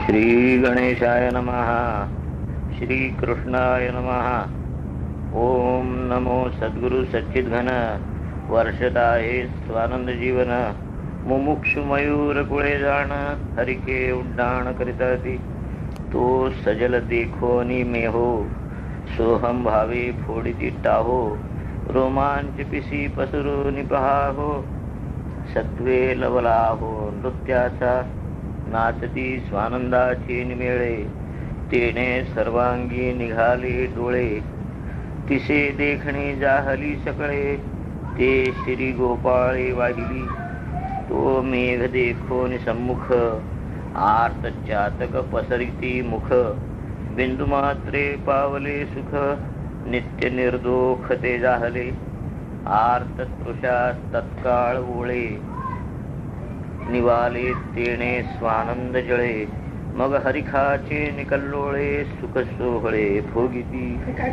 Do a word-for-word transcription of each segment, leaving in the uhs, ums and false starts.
श्री गणेशाय नमः. श्री कृष्णाय नमः. ओम नमो सद्गुरु सच्चिद्घन वर्षदाहे स्वानंद जीवन मुमुक्षु मयूर कुळे जाण हरिके उड्डाण करिताती तो सजल देखो नि मेहो सोहम भावे फोडिती टाहो रोमांच पिसी पसरो निपहाहो सत्वे लवलाहो नृत्याचा नाचती स्वानंदाची निमेळे तेने सर्वांगी निघाले डोळे तिसे देखणे जाहली सकळे ते श्री गोपाळे वाहिली तो मेघ देखो निसम्मुख आर्त चातक पसरिती मुख बिंदू मात्रे पावले सुख नित्य निर्दोख ते जाहले आर्त तृषा तत्काळ ओळे निवाले तेणे स्वानंद जळे मग हरिखाचे निकल्लोळे सुख सोहळे भोगिती.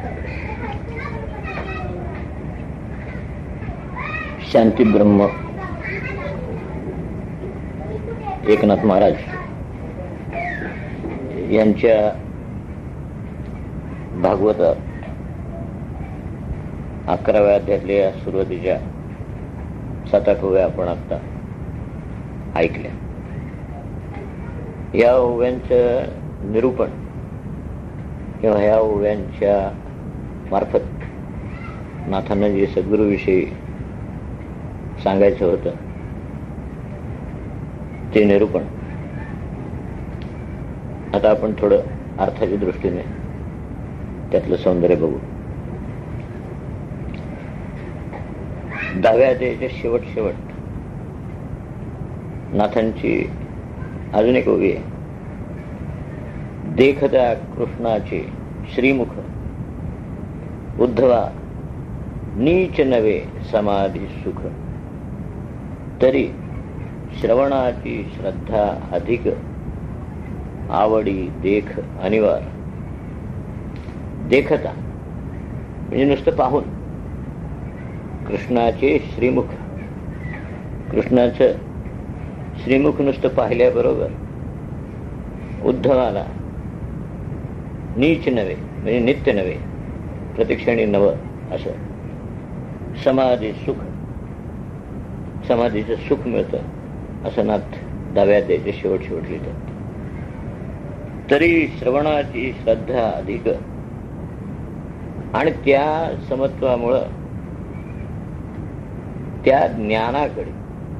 शांती ब्रह्म एकनाथ महाराज यांच्या भागवत अकराव्या अध्यायातल्या सुरुवातीच्या सात आठ ओव्या आपण आता ऐकल्या. या ओव्यांचं निरूपण किंवा ह्या ओव्यांच्या मार्फत नाथांना जे सद्गुरूविषयी सांगायचं होतं ते निरूपण आता आपण थोडं अर्थाच्या दृष्टीने त्यातलं सौंदर्य बघू. दहाव्या अध्यायाच्या शेवट शेवट नाथांची अजून एक ओवी आहे. देखता कृष्णाचे श्रीमुख उद्धवा नीच नवे समाधी सुख तरी श्रवणाची श्रद्धा अधिक आवडी देख अनिवार. देखता म्हणजे नुसतं पाहून कृष्णाचे श्रीमुख कृष्णाचं श्रीमुख नुसतं पाहिल्याबरोबर उद्धवाला नीच नव्हे म्हणजे नित्य नव्हे प्रतिक्षणी नव असं समाधी सुख समाधीचं सुख मिळतं असं नाथ दहाव्या अध्यायाचे शेवट शेवट लिहितात. तरी श्रवणाची श्रद्धा अधिक आणि त्या समत्वामुळं त्या ज्ञानाकडे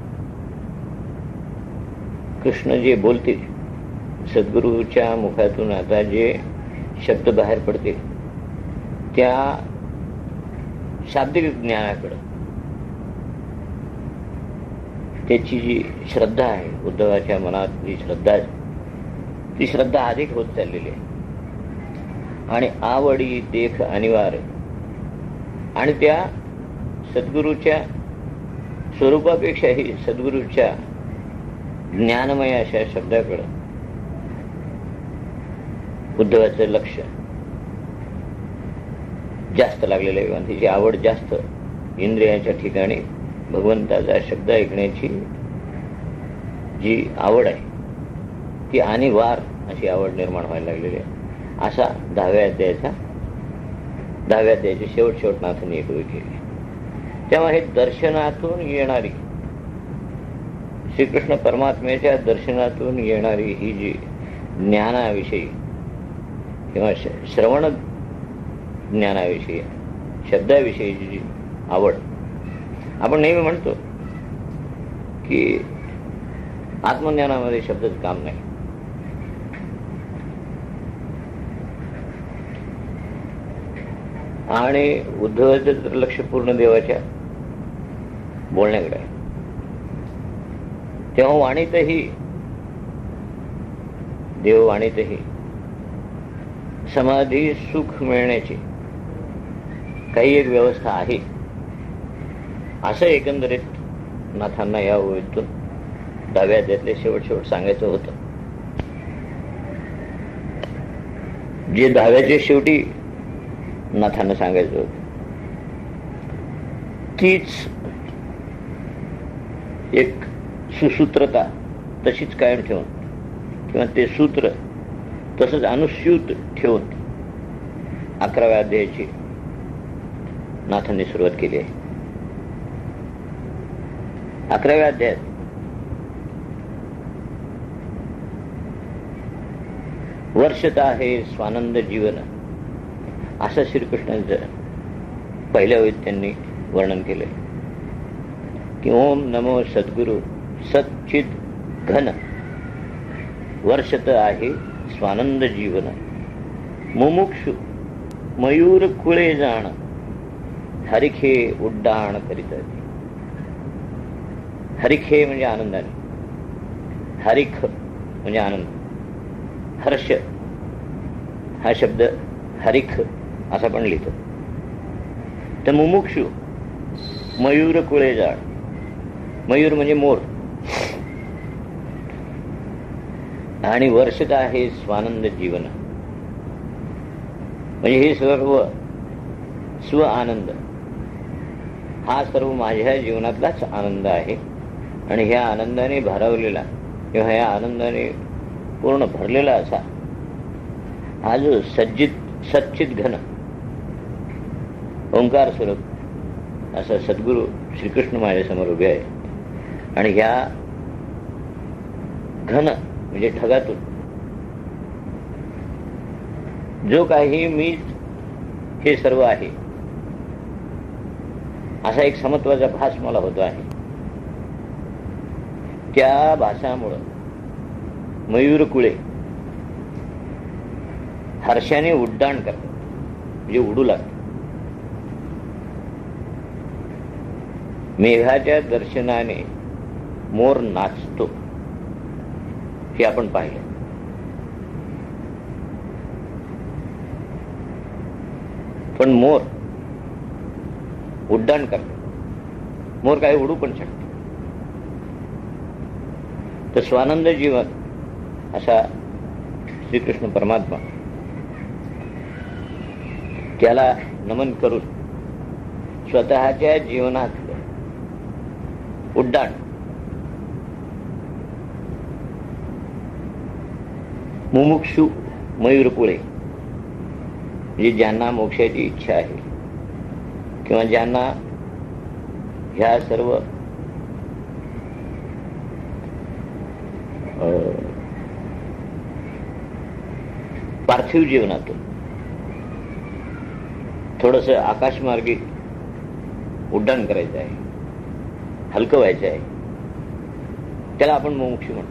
कृष्ण जे बोलतील सद्गुरूच्या मुखातून आता जे शब्द बाहेर पडतील त्या शाब्दिक ज्ञानाकडे त्याची जी श्रद्धा आहे उद्धवाच्या मनात जी श्रद्धा आहे ती श्रद्धा अधिक होत चाललेली आहे आणि आवडी देख अनिवार्य आणि त्या सद्गुरूच्या स्वरूपापेक्षाही सद्गुरूच्या ज्ञानमय अशा शब्दाकडे उद्धवाचं लक्ष जास्त लागलेलं आहे. तिची आवड जास्त इंद्रियाच्या ठिकाणी भगवंताचा शब्द ऐकण्याची जी आवड आहे ती अनिवार अशी आवड निर्माण व्हायला लागलेली आहे. असा दहाव्या अध्यायाचा दहाव्या अध्यायाची शेवट शेवट नाथांनी एक ओळ केली. तेव्हा हे दर्शनातून येणारी श्रीकृष्ण परमात्म्याच्या दर्शनातून येणारी ही जी ज्ञानाविषयी किंवा श्रवण ज्ञानाविषयी शब्दाविषयीची जी आवड आपण नेहमी म्हणतो की आत्मज्ञानामध्ये शब्दाचं काम नाही. आणि उद्धवाचं तर लक्ष पूर्ण देवाच्या बोलण्याकडे आहे. तेव्हा वाणीतही देववाणीतही समाधी सुख मिळण्याची काही एक व्यवस्था आहे असं एकंदरीत नाथांना या ओळीतून दहाव्या अध्यायातले शेवट शेवट सांगायचं होतं. जे दहाव्याच्या शेवटी नाथांना सांगायचं होतं तीच एक सुसूत्रता तशीच कायम ठेवून किंवा ते सूत्र तसंच अनुस्यूत ठेवून अकराव्या अध्यायाची नाथांनी सुरुवात केली आहे. अकराव्या अध्यायात वर्षत आहे स्वानंद जीवन असं श्रीकृष्णाचं पहिल्या वेळी त्यांनी वर्णन केलंय की ओम नमो सद्गुरु सच्चित घन वर्षत आहे स्वानंद जीवन मुमुक्षु मयूर कुळे जाण हरिखे उड्डाण करीत. हरिखे म्हणजे आनंदाने, हरिख म्हणजे आनंद, हर्ष हा शब्द हरिख असा पण लिहितो. तर मुमुक्षु मयूर कुळे जाळ, मयूर म्हणजे मोर, आणि वर्षत आहे स्वानंद जीवन म्हणजे हे सर्व स्व आनंद, हा सर्व माझ्या जीवनातलाच आनंद आहे. आणि ह्या आनंदाने भारावलेला किंवा ह्या आनंदाने पूर्ण भरलेला असा हा जो सज्जित सच्चित घन ओंकार स्वरूप असं सद्गुरू श्रीकृष्ण माझ्यासमोर उभे आहे. आणि ह्या घन म्हणजे ढगातून जो काही मी हे सर्व आहे असा एक समत्वाचा भास मला होतो आहे. त्या भासामुळं मयूर कुळे हर्षाने उड्डाण करतात म्हणजे उडू लागतात. मेघाच्या दर्शनाने मोर नाचतो हे आपण पाहिलं. पण मोर उड्डाण करतो, मोर काही उडू पण शकतो. तर स्वानंद जीवन असा श्रीकृष्ण परमात्मा त्याला नमन करून स्वतःच्या जीवनात उड्डाण मुमुक्षु मयूरपुळे म्हणजे ज्यांना मोक्षाची इच्छा आहे किंवा ज्यांना ह्या सर्व पार्थिव जीवनातून थोडस आकाशमार्गी उड्डाण करायचं आहे, हलकं व्हायचं आहे, त्याला आपण मुमुक्षु म्हणतो.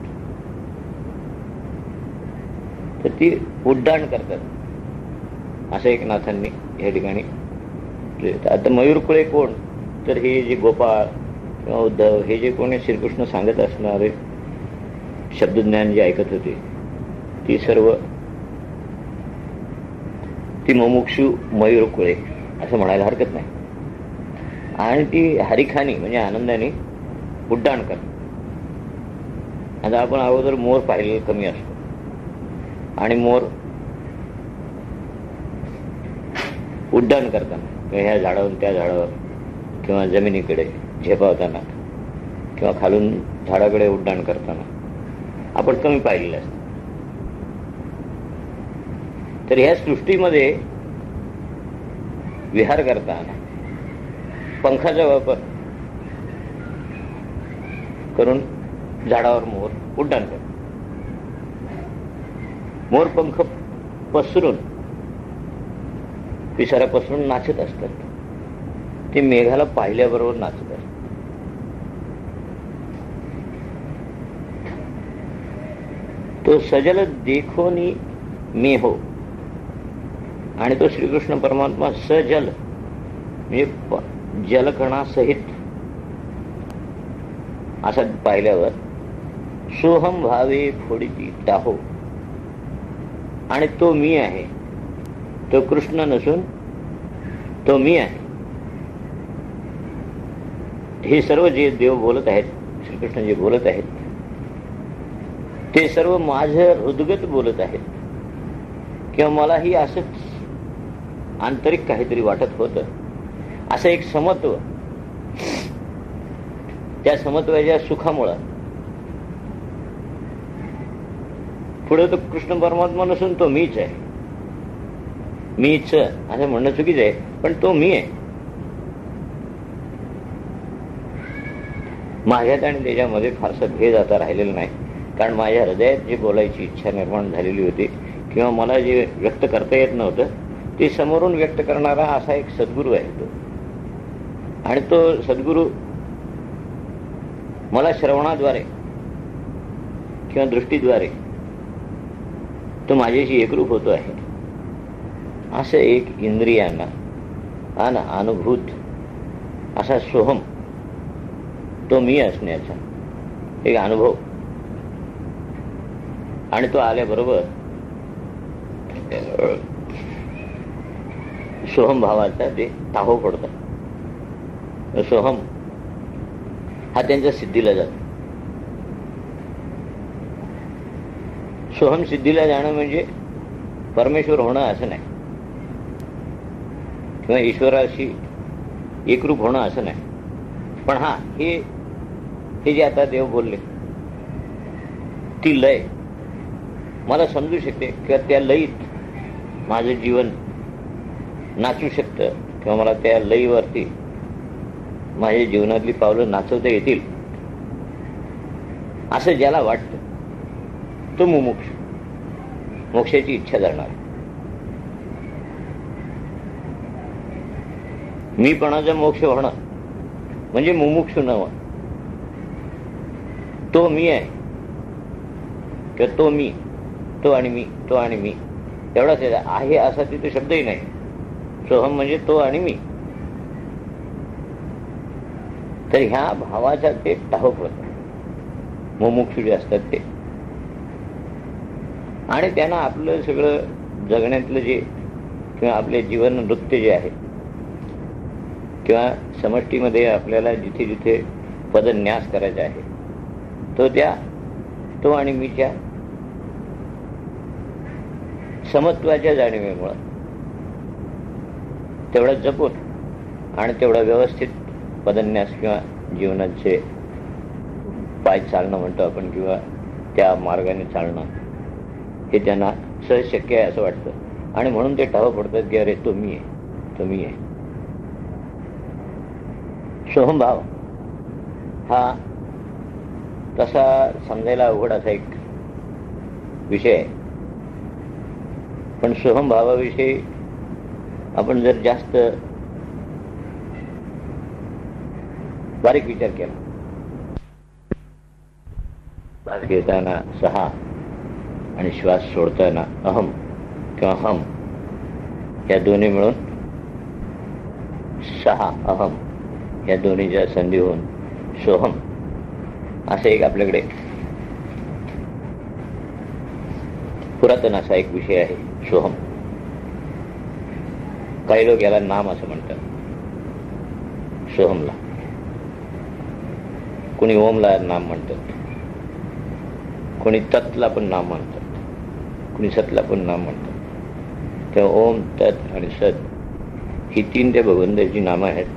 तर ती उड्डाण करतात असं एक नाथांनी या ठिकाणी. आता मयूरकुळे कोण, तर हे जे गोपाळ किंवा उद्धव हे जे कोणी श्रीकृष्ण सांगत असणारे शब्दज्ञान जे ऐकत होते ती सर्व ती मुमुक्षु मयूरकुळे असं म्हणायला हरकत नाही. आणि ती हरिखानी म्हणजे आनंदाने उड्डाण करतात. आता आपण अगोदर मोर पाहिलेलं कमी असतो आणि मोर उड्डाण करताना किंवा ह्या झाडावर त्या झाडावर किंवा जमिनीकडे झेपावताना किंवा खालून झाडाकडे उड्डाण करताना आपण कमी पाहिलेलं असतं. तर ह्या सृष्टीमध्ये विहार करताना पंखाचा वापर करून झाडावर मोर उड्डाण करतो. मोर पंख पसरून पिसारा पसरून नाचत असतात. ते मेघाला पाहिल्याबरोबर नाचत असतात. तो सजल देखोनी मे हो, आणि तो श्रीकृष्ण परमात्मा सजल म्हणजे जलकणासहित असा पाहिल्यावर सोहम भावे फोडीती टाहो, आणि तो मी आहे, तो कृष्ण नसून तो मी आहे. हे सर्व जे देव बोलत आहेत, श्रीकृष्ण जे बोलत आहेत ते सर्व माझं हृदगत बोलत आहेत किंवा मलाही असंच आंतरिक काहीतरी वाटत होतं. असं एक समत्व, त्या समत्वाच्या सुखामुळं पुढे तो कृष्ण परमात्मा नसून तो मीच आहे. मीच असं म्हणणं चुकीचं आहे, पण तो मी आहे. माझ्यात आणि त्याच्यामध्ये फारसा भेद आता राहिलेला नाही, कारण माझ्या हृदयात जी बोलायची इच्छा निर्माण झालेली होती किंवा मला जे व्यक्त करता येत नव्हतं ते समोरून व्यक्त करणारा असा एक सद्गुरू आहे तो. आणि तो सद्गुरू मला श्रवणाद्वारे किंवा दृष्टीद्वारे तो माझ्याशी एकरूप होतो आहे. असं एक इंद्रियांना आणि अनुभूत असा सोहम, तो मी असण्याचा एक अनुभव, आणि तो आल्याबरोबर सोहम भावाचा ते ताहो पडतात. सोहम हा त्यांच्या सिद्धीला जातो. सोहम सिद्धीला जाणं म्हणजे परमेश्वर होणं असं नाही, किंवा ईश्वराशी एकरूप होणं असं नाही. पण हा हे हे जे आता देव बोलले ती लय मला समजू शकते, किंवा त्या लयीत माझं जीवन नाचू शकतं, किंवा मला त्या लयीवरती माझ्या जीवनातली पावलं नाचवता येतील असं ज्याला वाटतं तो मुमुक्ष, मोक्षाची इच्छा धरणार. मीपणाचं मोक्ष होणं म्हणजे मुमुक्षु नव्हं. तो मी आहे किंवा तो मी, तो आणि मी, तो आणि मी एवढाच आहे असा तिथे शब्दही नाही. सोहम म्हणजे तो आणि मी. तर ह्या भावाचा ते टाहक होत मुमुक्षु जे असतात ते. आणि त्यांना आपलं सगळं जगण्यातलं जे किंवा आपले जीवन नृत्य जे आहे किंवा समष्टीमध्ये आपल्याला जिथे जिथे पदन्यास करायचा आहे तो त्या तो आणि मीच्या समत्वाच्या जाणीवेमुळं तेवढा जपून आणि तेवढा व्यवस्थित पदन्यास किंवा जीवनाचे पाय चालणं म्हणतो आपण, किंवा त्या मार्गाने चालणं हे त्यांना सहज शक्य आहे असं वाटतं. आणि म्हणून ते टाहो पडतात की अरे तो मी आहे, तो मी आहे. सोहमभाव हा तसा समजायला अवघड असा एक विषय आहे. पण सोहमभावाविषयी आपण जर जास्त बारीक विचार केला, श्वास घेताना सहा आणि श्वास सोडताना अहम किंवा हम या दोन्ही मिळून सहा अहम या दोन्हीच्या संधी होऊन सोहम असं एक आपल्याकडे पुरातन असा एक विषय आहे सोहम. काही लोक याला नाम असं म्हणतात सोहमला, कोणी ओमला नाम म्हणतात, कोणी तत्ला पण नाम म्हणतात, कोणी सतला पण नाम म्हणतात. तेव्हा ओम, तत् आणि सत ही तीन त्या भगवंताची नामं आहेत.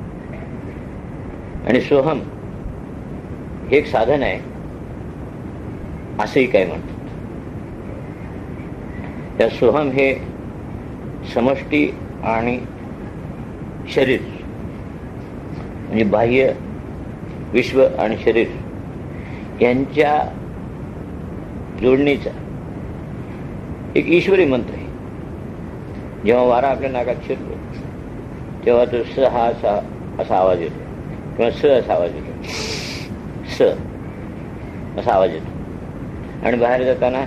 आणि सोहम हे एक साधन आहे असंही काय म्हणतात. त्या सोहम हे समष्टी आणि शरीर म्हणजे बाह्य विश्व आणि शरीर यांच्या जोडणीचा एक ईश्वरी मंत्र आहे. जेव्हा वारा आपल्या नाकात शिरतो तेव्हा तो स हा सा असा आवाज येतो, किंवा स असा आवाज येतो, स असा आवाज येतो. आणि बाहेर जाताना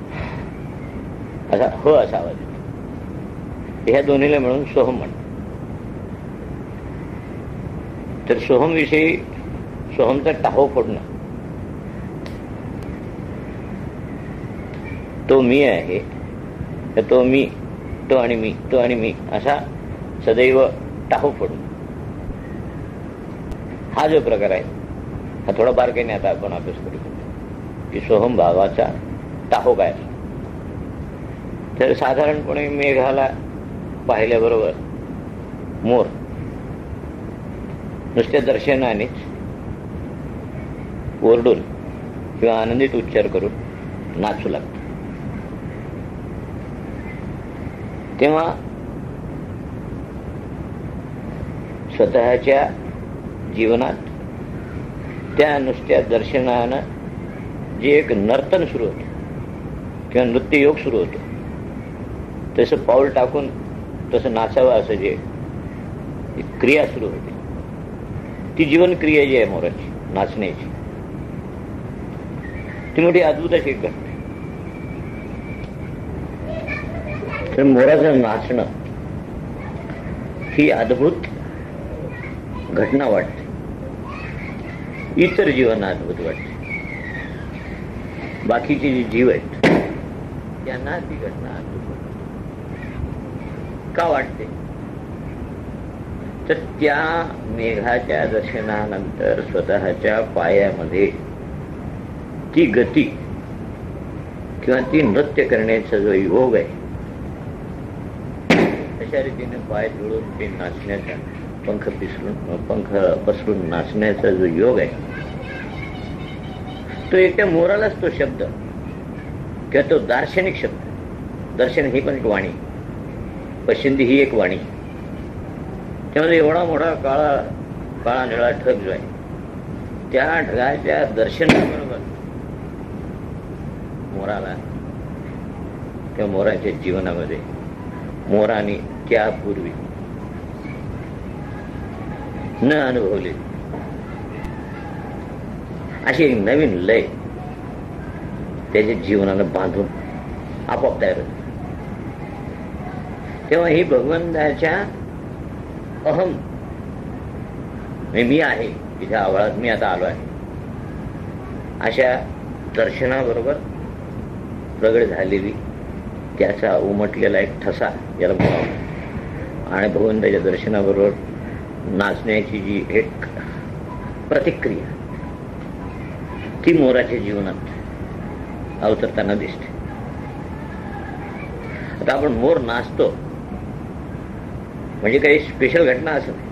असा ह असा आवाज येतो. ह्या दोन्हीला मिळून सोहम म्हणतात. तर सोहम विषयी सोहमचा टाहो पडणं, तो मी आहे, तो मी, तो आणि मी, तो आणि मी असा सदैव टाहो पडणं हा जो प्रकार आहे हा थोडा बारकाईने आता आपण अभ्यास करू शकतो की सोहम भावाचा टाहो काय. तर साधारणपणे मेघाला पाहिल्याबरोबर मोर नुसत्या दर्शनानेच ओरडून किंवा आनंदित उच्चार करून नाचू लागतो. तेव्हा स्वतःच्या जीवनात त्या नुसत्या दर्शनानं जे एक नर्तन सुरू होतं किंवा नृत्ययोग सुरू होतो, तसं पाऊल टाकून तसं नाचावं असं जे क्रिया सुरू होते, ती जीवन क्रिया जी आहे मोराची नाचण्याची, ती मोठी अद्भुत अशी एक घटना. तर मोराचं नाचणं ही अद्भुत घटना वाटते, इतर जीवांना अद्भुत वाटते. बाकीचे जे जीव आहेत त्यांना ती घटना अद्भुत का वाटते? तर त्या मेघाच्या दर्शनानंतर स्वतःच्या पायामध्ये ती गती किंवा ती नृत्य करण्याचा जो योग आहे, तशा रीतीने पाय जोडून ते नाचण्याचा, पंख पिसरून पंख पसरून नाचण्याचा जो योग आहे, तो एकट्या मोरालाच तो शब्द किंवा तो दार्शनिक शब्द. दर्शन ही पण एक वाणी, पश्चिंती ही एक वाणी. त्यामध्ये एवढा मोठा काळा काळा निळा ढग जो आहे, त्या ढगाच्या दर्शनाबरोबर मोराला किंवा मोराच्या जीवनामध्ये मोराने त्यापूर्वी न अनुभवले अशी एक नवीन लय त्याच्या जीवनानं बांधून आपोआप तयार होते. तेव्हा ही भगवंताच्या अहम, मी आहे इथे आवळात, मी आता आलो आहे, अशा दर्शनाबरोबर प्रगट झालेली त्याचा उमटलेला एक ठसा याला बोलावं, आणि भगवंताच्या दर्शनाबरोबर नाचण्याची जी एक प्रतिक्रिया ती मोराच्या जीवनात अवतरताना दिसते. आता आपण मोर नाचतो म्हणजे काही स्पेशल घटना असं नाही.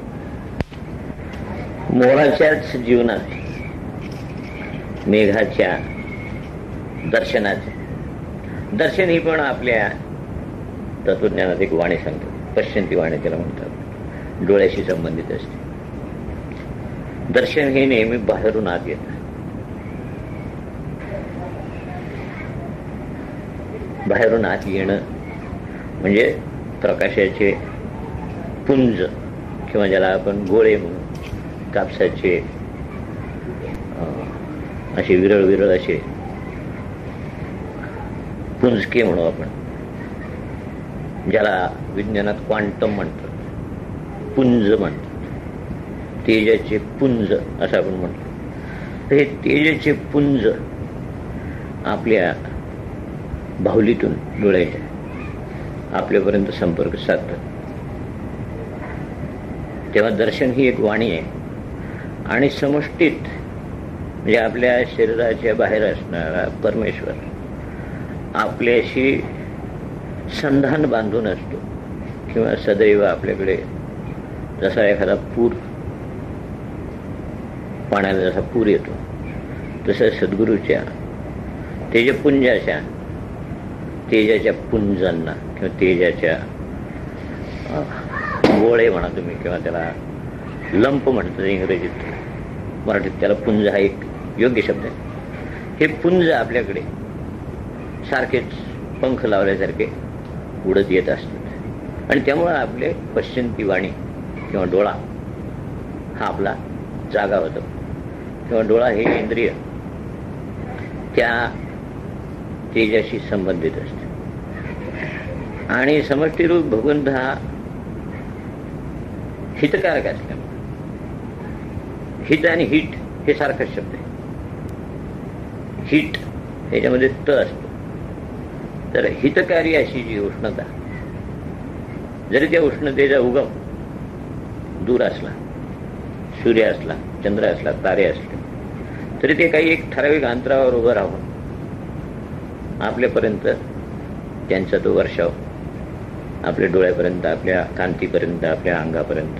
मोराच्याच जीवनात मेघाच्या दर्शनाचे दर्शन ही पण आपल्या तत्वज्ञानात एक वाणी सांगतात, पश्चिंती वाणी त्याला म्हणतात, डोळ्याशी संबंधित असते. दर्शन हे नेहमी बाहेरून आत येतं. बाहेरून आत येणं म्हणजे प्रकाशाचे पुंज किंवा ज्याला आपण गोळे म्हणू, कापसाचे असे विरळ विरळ असे पुंजके म्हणू आपण, ज्याला विज्ञानात क्वांटम म्हणतात, पुंज म्हणतात, तेजाचे पुंज असं आपण म्हणतो. तर हे तेजाचे पुंज आपल्या बाहुलीतून डोळ्याच्या आपल्यापर्यंत संपर्क साधतात. तेव्हा दर्शन ही एक वाणी आहे, आणि समष्टीत म्हणजे आपल्या शरीराच्या बाहेर असणारा परमेश्वर आपल्याशी संधान बांधून असतो, किंवा सदैव आपल्याकडे जसा एखादा पूर, पाण्याला जसा पूर येतो, तसं सद्गुरूच्या तेजपुंजाच्या तेजाच्या पुंजांना किंवा तेजाच्या गोळे म्हणा तुम्ही, किंवा त्याला लंप म्हणतात इंग्रजीत, मराठीत त्याला पुंज हा एक योग्य शब्द आहे. हे पुंज आपल्याकडे सारखेच पंख लावल्यासारखे उडत येत असतात, आणि त्यामुळे आपले पश्चिंती वाणी किंवा डोळा हा आपला जागा होतो. किंवा डोळा हे इंद्रिय त्या तेजाशी संबंधित असते, आणि समष्टीरूप भगवंत हा हितकारक असल्यामुळे, हित आणि हिट हे सारखाच शब्द आहे. हिट ह्याच्यामध्ये त असतो, तर हितकारी अशी जी उष्णता, जरी त्या उष्णतेचा उगम दूर असला, सूर्य असला, चंद्र असला, तारे असले, तरी ते काही एक ठराविक अंतरावर उभं राहून आपल्यापर्यंत त्यांचा तो वर्षाव आपल्या डोळ्यापर्यंत, आपल्या कांतीपर्यंत, आपल्या अंगापर्यंत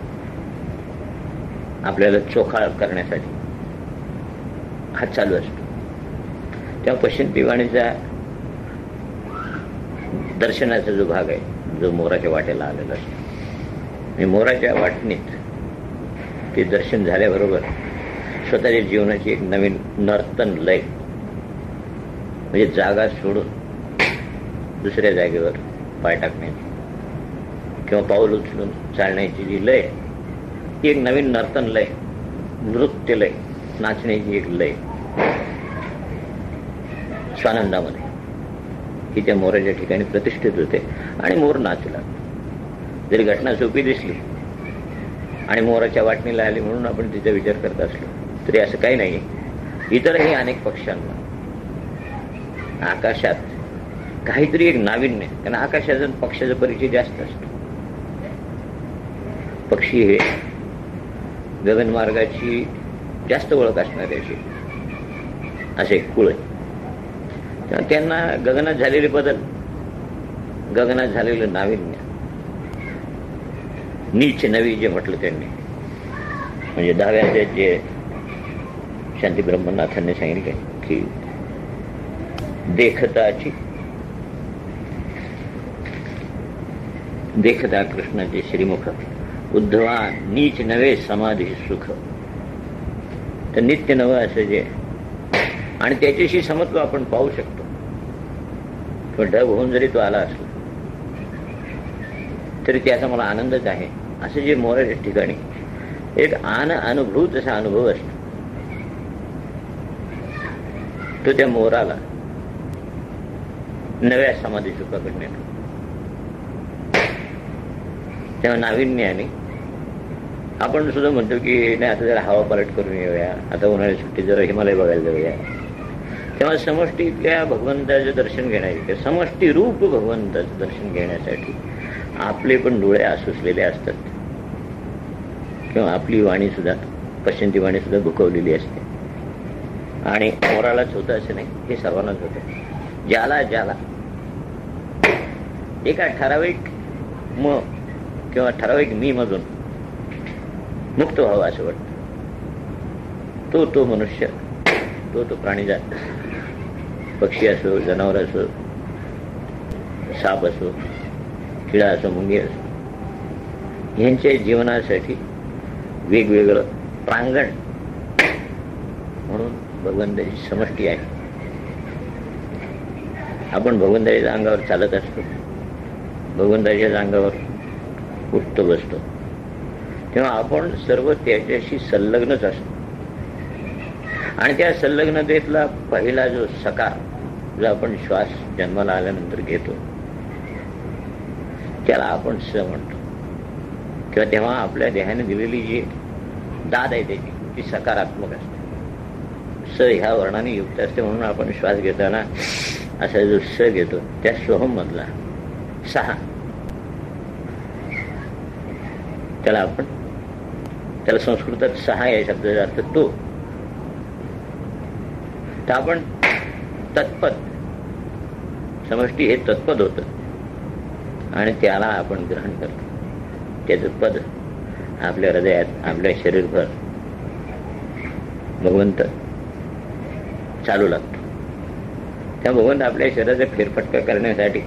आपल्याला चोखाळ करण्यासाठी हा चालू असतो. तेव्हा पश्चिम पिवाणीचा दर्शनाचा जो भाग आहे, जो मोराच्या वाटेला आलेला असतो, मोराच्या वाटणीत ते दर्शन झाल्याबरोबर स्वतःच्या जीवनाची एक नवीन नर्तन लय, म्हणजे जागा सोडून दुसऱ्या जागेवर पाय टाकण्याची किंवा पाऊल उचलून चालण्याची जी लय, ती एक नवीन नर्तन लय, नृत्य लय, नाचण्याची एक लय स्वानंदामध्ये ही त्या मोराच्या ठिकाणी प्रतिष्ठित होते. आणि मोर नाचला. जरी घटना सोपी दिसली आणि मोराच्या वाटणीला आली म्हणून आपण तिचा विचार करत असलो तरी असं काही नाही. इतरही अनेक पक्ष्यांना आकाशात काहीतरी एक नाविन्य, कारण आकाशाचा पक्ष्याचा परिचय जास्त असतो. पक्षी हे गगनमार्गाची जास्त ओळख असणाऱ्याचे असे कुळ आहे. त्यांना गगनात झालेले बदल, गगनात झालेलं नाविन्य, नीच नवी जे म्हटलं त्यांनी, म्हणजे दहाव्या अध्यायात जे शांती ब्रह्मनाथांनी सांगितले की देखताची देखता कृष्णाचे श्रीमुख उद्धवा नीच नवे समाधी सुख. तर नित्य नवं असं जे, आणि त्याच्याशी समत्व आपण पाहू शकतो. तो ढग होऊन जरी तो आला असला तरी त्याचा मला आनंदच आहे, असं जे मोराच्या ठिकाणी एक आन अनुभूत असा अनुभव असतो. तो त्या मोराला नव्या समाधी सुखाकडे नेतो. तेव्हा नाविन्याने आपण सुद्धा म्हणतो की नाही आता जरा हवा पलट करून येऊया, आता उन्हाळ्या सुट्टी जरा हिमालय बघायला जाऊया. तेव्हा समष्टीतल्या भगवंताचं दर्शन घेण्यासाठी, समष्टी रूप भगवंताचं दर्शन घेण्यासाठी आपले पण डोळे आसुसलेले असतात किंवा आपली वाणी सुद्धा, पश्चिंती वाणी सुद्धा दुखवलेली असते. आणि मोरालाच होतं असं नाही, हे सर्वांनाच होतं. ज्याला ज्याला एका ठराविक म किंवा ठराविक मी मधून मुक्त व्हावं असं वाटतं, तो तो मनुष्य, तो तो प्राणीजात, पक्षी असो, जनावर असो, साप असो, किडा असो, मुंगी असो, यांच्या जीवनासाठी वेगवेगळं प्रांगण म्हणून भगवंताची समष्टी आहे. आपण भगवंताच्या अंगावर चालत असतो, भगवंताच्याच अंगावर उठतो बसतो, तेव्हा आपण सर्व त्याच्याशी संलग्नच असतो. आणि त्या संलग्नतेतला पहिला जो सकार, जो आपण श्वास जन्माला आल्यानंतर घेतो, त्याला आपण स म्हणतो. किंवा तेव्हा आपल्या देहाने दिलेली जी दाद आहे त्याची, ती सकारात्मक असते, स ह्या वर्णाने युक्त असते. म्हणून आपण श्वास घेताना असा जो स घेतो, त्या सोहम मधला सहा, त्याला आपण, त्याला संस्कृतात सहा या शब्दाचा अर्थ तो. तर आपण तत्पद, समष्टी हे तत्पद होतं आणि त्याला आपण ग्रहण करतो. त्याचं पद आपल्या हृदयात, आपल्या शरीरभर भगवंत चालू लागतो. त्या भगवंत आपल्या शरीराचा फेरफटका करण्यासाठी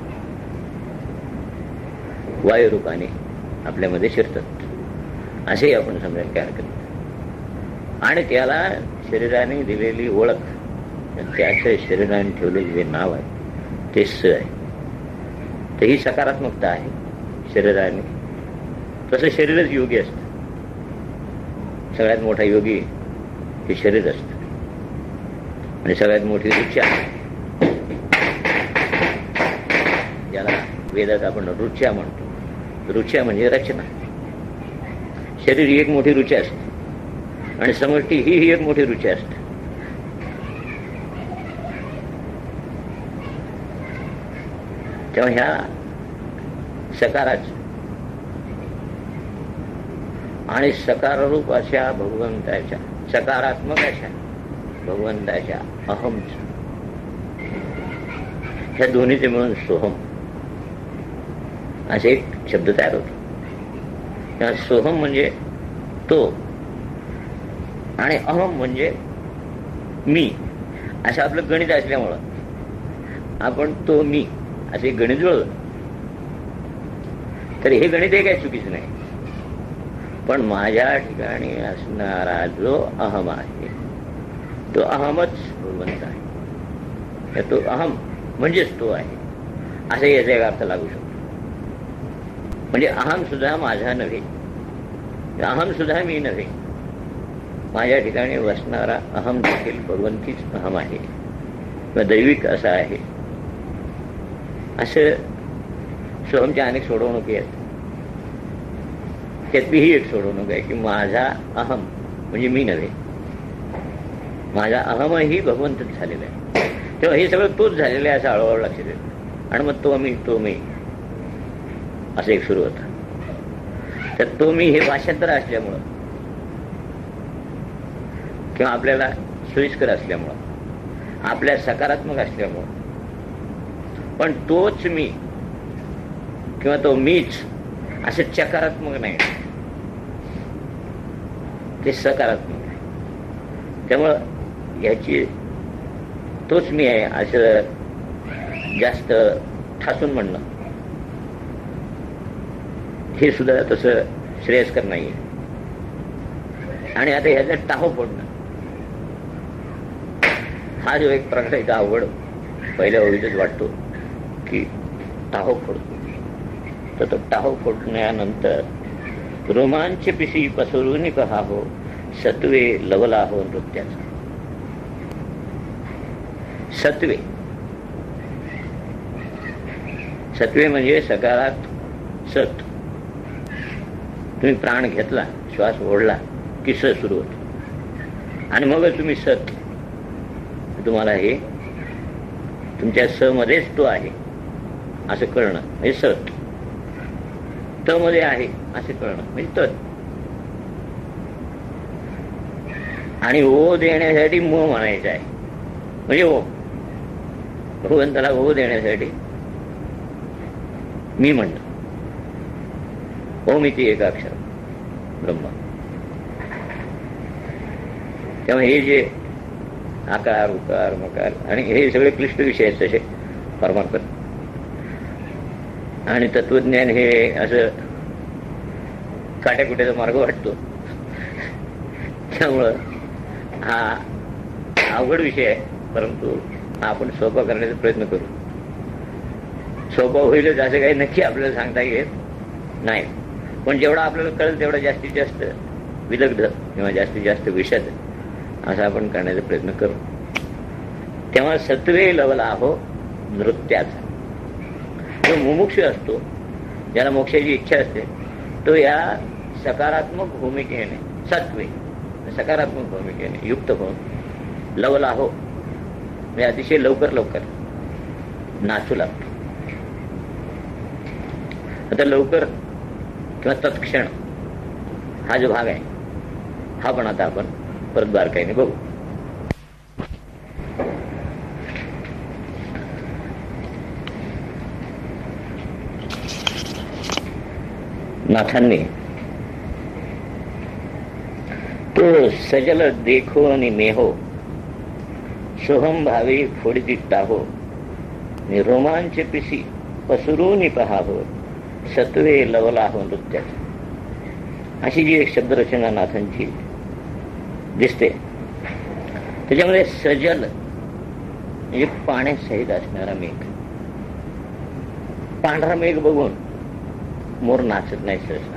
वायुरूपाने आपल्यामध्ये शिरतात, असेही आपण समजायला काय हरकत नाही. आणि त्याला शरीराने दिलेली ओळख, त्याच्या शरीराने ठेवलेले जे नाव आहे ते स आहे. तर ही सकारात्मकता आहे शरीराने. तसं शरीरच योगी असतं. सगळ्यात मोठा योगी हे शरीर असतं. आणि सगळ्यात मोठी रुच्या, ज्याला वेदात आपण रुच्या म्हणतो, रुच्या म्हणजे रचना. शरीर ही एक मोठी रुची असते आणि समष्टी ही ही एक मोठी रुची असते. तेव्हा ह्या सकाराच आणि सकाररूप अशा भगवंताच्या, सकारात्मक अशा भगवंताच्या अहमच, ह्या दोन्हीचे मिळून सोहम असे एक शब्द तयार होतो. तेव्हा सोहम म्हणजे तो आणि अहम म्हणजे मी, असं आपलं गणित असल्यामुळं आपण तो मी असे गणित जुळलं तर हे गणित हे काही चुकीचं नाही. पण माझ्या ठिकाणी असणारा जो अहम आहे तो अहमच भगवंत आहे. तो अहम म्हणजेच तो आहे असं याचा एक अर्थ लागू शकतो. म्हणजे अहम सुद्धा माझा नव्हे, अहम सुद्धा मी नव्हे, माझ्या ठिकाणी वसणारा अहम देखील भगवंतीच अहम आहे किंवा दैविक असा आहे. असं सोहमच्या अनेक सोडवणुकी आहेत. त्यातली ही एक सोडवणूक आहे की माझा अहम म्हणजे मी नव्हे, माझा अहमही भगवंतच झालेला आहे. तेव्हा हे सगळं तोच झालेलं आहे असं हळूहळू लक्षात येतं. आणि मग तो मी तो मी असं एक सुरू होतं. तर तो मी हे भाषांतर असल्यामुळं किंवा आपल्याला सोयीस्कर असल्यामुळं, आपल्या सकारात्मक असल्यामुळं, पण तोच मी किंवा तो मीच असं चकारात्मक नाही, ते सकारात्मक आहे. त्यामुळं याची तोच मी आहे असं जास्त ठासून म्हणणं हे सुद्धा तसं श्रेयस्कर नाहीये. आणि आता ह्याचा टाहो फोडणं हा जो एक प्रकारचा अवघड पहिल्या ओळीतच वाटतो की टाहो फोडतो. तर तो टाहो फोडण्यानंतर रोमांच पिसी पसरून पहावो सत्वे लवला हो नृत्याचा. सत्वे सत्वे म्हणजे सकारात सत. तुम्ही प्राण घेतला, श्वास ओढला की स सुरू होतो आणि मग तुम्ही सत, तुम्हाला हे तुमच्या स मध्येच तो आहे असं कळणं म्हणजे सत. त मध्ये आहे असे कळणं म्हणजे तत. आणि ओ देण्यासाठी म म्हणायचं आहे म्हणजे ओ. भगवंताला ओ देण्यासाठी मी म्हणणं. ओम इति एकाक्षर ब्रह्म. त्यामुळे हे जे आकार उकार मकार आणि हे सगळे क्लिष्ट विषय आहेत तसे परमार्थ. आणि तत्वज्ञान हे असं काट्याकुट्याचा मार्ग वाटतो. त्यामुळं हा अवघड विषय आहे, परंतु आपण सोपा करण्याचा प्रयत्न करू. सोपा होईलच असं काही नक्की आपल्याला सांगता येत नाही, पण जेवढा आपल्याला कळेल तेवढा जास्तीत जास्त विदग्ध किंवा जास्तीत जास्त विशद असं आपण करण्याचा प्रयत्न करू. तेव्हा सत्वे लवला हो नृत्याचा. जो मुमुक्ष असतो, ज्याला मोक्षाची इच्छा असते, तो या सकारात्मक भूमिकेने सत्वे सकारात्मक भूमिकेने युक्त होऊन लवला हो म्हणजे अतिशय लवकर लवकर नाचू लागतो. आता लवकर किंवा तत्क्षण हा जो भाग आहे हा पण आता आपण परत बारकाईने बघू. नाथांनी तो सजल देखो आणि मेहो सोहम भावे फोडती टाहो नि रोमांच पिसी पसरून पहावं सत्वे लवला हो नृत्याचा. अशी जी एक शब्दरचना नाथांची दिसते त्याच्यामध्ये सजल म्हणजे पाण्यासहित असणारा मेघ. पांढरा मेघ बघून मोर नाचत नाही सहसा,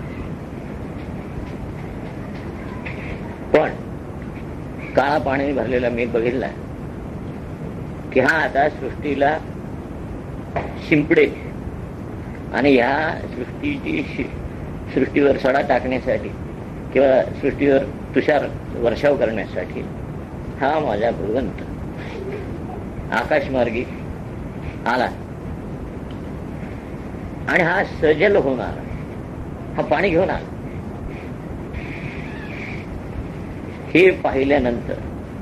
पण काळा पाण्याने भरलेला मेघ बघितला की हा आता सृष्टीला शिंपडेल आणि ह्या सृष्टीची सृष्टीवर सडा टाकण्यासाठी किंवा सृष्टीवर तुषार वर्षाव करण्यासाठी हा माझा भगवंत आकाशमार्गी आला आणि हा सजल होणार, हा पाणी घेऊन आला. हे पाहिल्यानंतर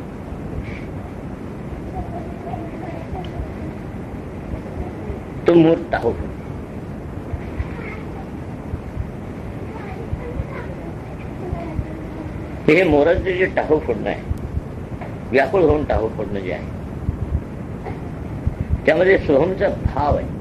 तो मोर टाहो. हे मोराचं जे टाहो फोडणं आहे, व्याकुळ होऊन टाहो फोडणं जे आहे, त्यामध्ये सोहमचा भाव आहे.